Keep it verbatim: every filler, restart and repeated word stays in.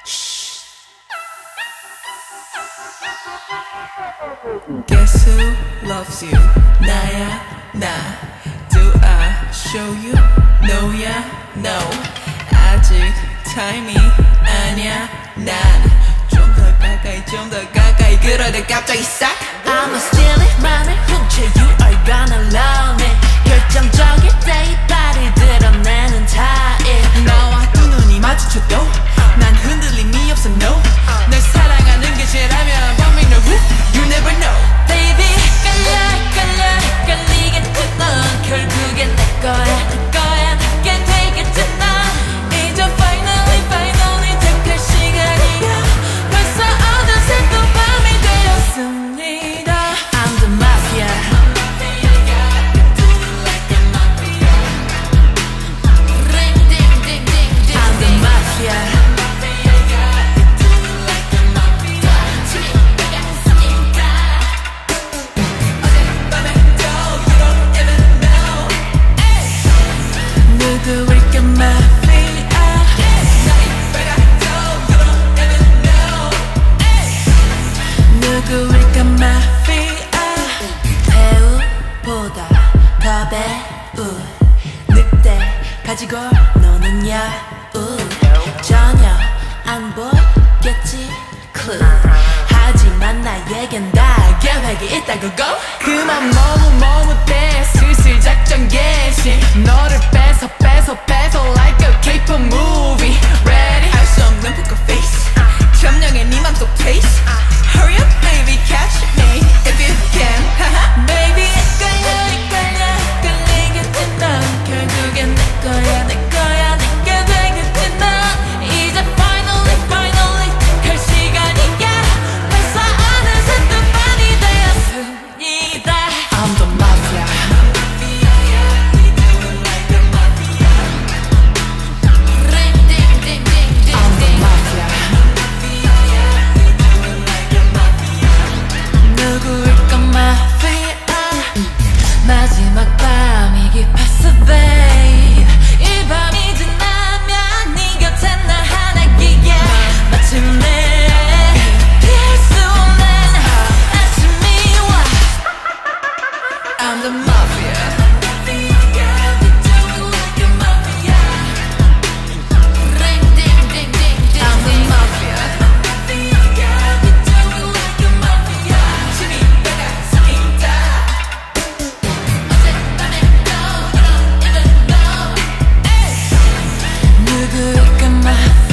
Guess who loves you? 나야 나. Do I show you? No야 no. 아직 타임이 아니야 난. 좀 더 가까이 좀 더 가까이 그러다 갑자기 싹. I'ma steal it 맘을 훔쳐. You are gonna love me. 결정적일 때 이 발을 드러내는 타입. 나와 두 눈이 마주쳐도 난 흔들림이 없어 no. 널 사랑하는 게 죄라면 But me no who you never know. Baby 끌려 끌려 끌리겠지 넌 결국엔 내 거야 내 거야 내게 되겠지 넌 이제 finally finally 택할 시간이야. 벌써 어느새 또 밤이 되었습니다. I'm the mafia. Ring ding ding ding ding. I'm the mafia. 누구일까 마피아. 누구일까 마피아. 배우보다 더 배우. 늑대 가지고 노는 야우. 전혀 안 보겠지 clue. 하지만 나에겐 다 계획이 있다고 go. 그만 머뭇머뭇해 슬슬 작전 개시. 너를 뺏어 뺏어 뺏어 like a K-pop movie. Ready? 알 수 없는 poker face. 점령해 네 맘속 taste. Hurry up baby catch me if you can. Baby 헷갈려 헷갈려 헷갈리겠지 넌 결국엔 내 거야 내 거야 내게 되겠지 넌 이제 finally finally 택할 시간이야. 벌써 어느새 또 밤이 되었습니다. I'm the mafia. Ring ding ding ding ding. I'm the mafia. 누구일까 마피아. 마지막 밤이 깊었어 babe. 이 밤이 지나면 네 곁에 날 하나기야. 마침내 피할 수 없는 아침이 와. I'm the mafia. Ring ding ding ding ding. I'm the mafia. 누구일까 마피아.